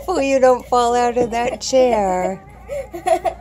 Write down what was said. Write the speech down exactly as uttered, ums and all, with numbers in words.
careful you don't fall out of that chair.